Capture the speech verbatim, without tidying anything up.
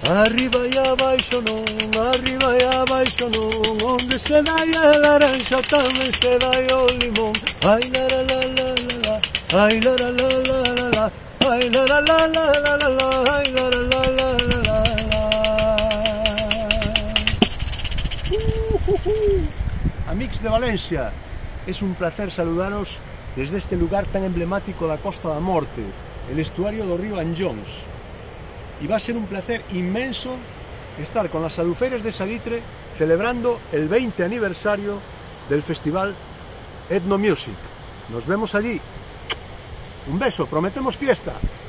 Arriba e abaixo non, arriba e abaixo non, onde se dai a laranxa tamén se dai o limón. Ai la la la la la la, ai la la la la la la, ai la la la la la la la, ai la la la la la la la. Amics de Valencia, es un placer saludaros desde este lugar tan emblemático da Costa da Morte, el estuario do río Anllóns. Y va a ser un placer inmenso estar con las Albufeiras de Salitre celebrando el veinte aniversario del festival Ethno Music. Nos vemos allí. Un beso, prometemos fiesta.